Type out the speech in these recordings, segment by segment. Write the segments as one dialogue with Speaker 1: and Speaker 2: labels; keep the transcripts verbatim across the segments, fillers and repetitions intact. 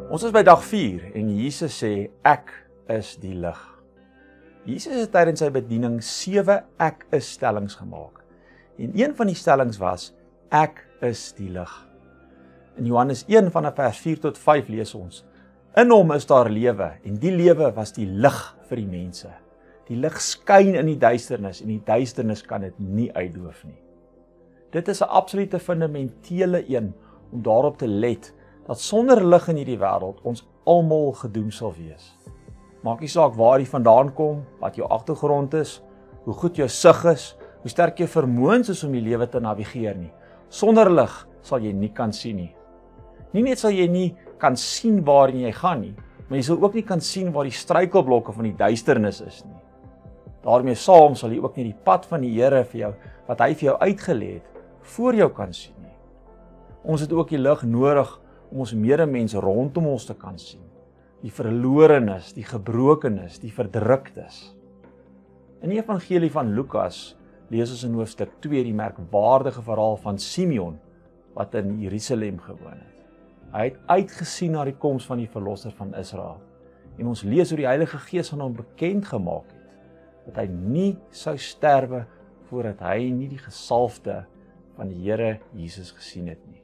Speaker 1: Ons is by dag vier en Jesus sê, ek is die lig. Jesus het tydens sy bediening sewe ek is stellings gemaak. En een van die stellings was, ek is die lig. In Johannes een vanaf vers vier tot vyf lees ons, in hom is daar lewe en die lewe was die lig vir die mense. Die lig skyn in die duisternis en die duisternis kan dit nie uitdoof nie. Dit is 'n absolute fundamentele een om daarop te let dat sonder lig in hierdie wêreld ons almal gedoem sal wees. Maak nie saak waar jy vandaan kom, wat jou agtergrond is, hoe goed jou sig is, hoe sterk jou vermoëns is om die lewe te navigeer nie. Sonder lig sal jy nie kan sien nie. Nie net sal jy nie kan sien waarheen jy gaan nie, maar jy sal ook nie kan sien waar die struikelblokke van die duisternis is nie. Daarmee saam sal jy ook nie die pad van die Here vir jou, wat hy vir jou uitgelê het, voor jou kan sien nie. Ons het ook die lig nodig om ons medemens rondom ons te kan sien. Die verlorenes, die gebrokenes, die verdruktes. In die evangelie van Lukas lees ons in hoofstuk twee die merkwaardige verhaal van Simeon wat in Jerusalem gewoon het. Hy het uitgesien na die koms van die verlosser van Israel. En ons lees hoe die Heilige Gees aan hom bekend gemaak het dat hy nie sou sterwe voordat hy nie die gesalfde van die Here Jesus gesien het nie.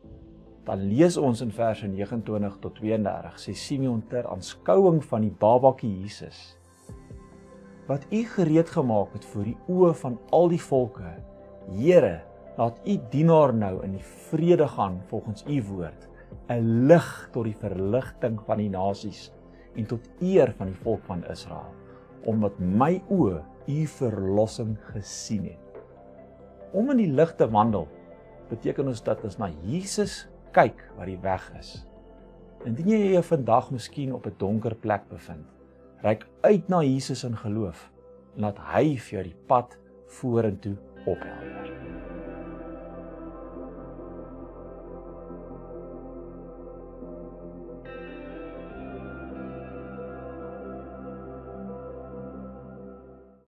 Speaker 1: Dan lees ons in verse vyf nege tot twee drie, sê Simeon ter aanskouing van die babatjie Jesus, wat u gereed gemaak het voor die oë van al die volke, Here, laat u dienaar nou in die vrede gaan volgens u woord, 'n lig tot die verligting van die nasies en tot eer van die volk van Israel, omdat my oë u verlossing gesien het. Om in die lig te wandel, beteken ons dat ons na Jesus kyk wat die weg is. Indien jy jou vandag miskien op 'n donker plek bevind, reik uit na Jesus in geloof en laat hy vir jou die pad vorentoe ophelder.